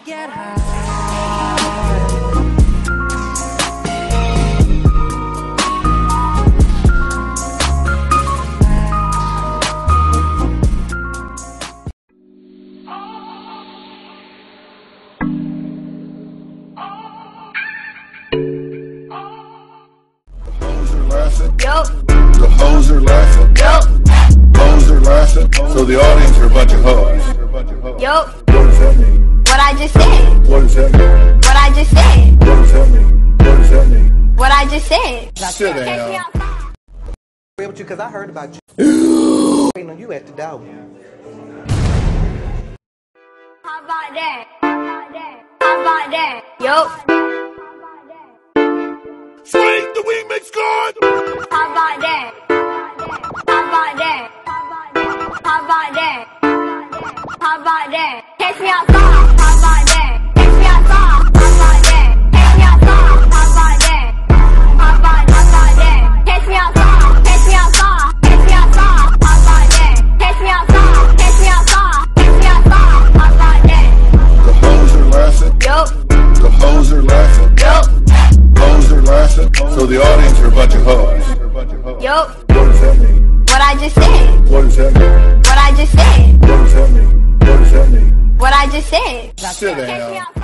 get high. Yup. The hoes are laughing. Yup. Hoes are laughing. So the audience are a bunch of hoes. Yup. What does that mean? What I just said. What does that mean? What I just said. What does that mean? What does that mean? What I just said. Sit down. With you because I heard about you. Waiting on you at the door. How about that? How about that? Yup. Swing the remix god. How about that? How about that? How about that? How about that? Catch me outside. How about that? Catch me outside. How about that? Catch me outside. How about that? How about that? Catch me outside. Catch me outside. Catch me outside. How about that? Catch me outside. Catch me outside. Catch me outside. How about that? The hoes are laughing. Yup. The hoes are laughing. Yup. Hoes are laughing. So the audience are a bunch of hoes. Yup. What does that mean? What I just said. What does that mean? What I just said. What does that mean? What does that mean? What I just said. Sit down.